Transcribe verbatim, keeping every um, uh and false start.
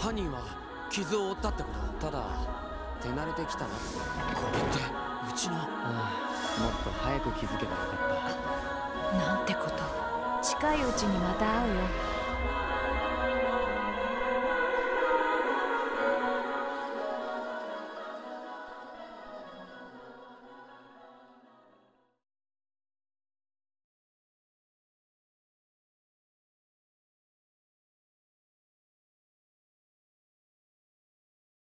犯人は傷を負ったってこと？ただ手慣れてきたな。これってうちの。ああ、もっと早く気づけばよかった。 なんてこと。近いうちにまた会うよ。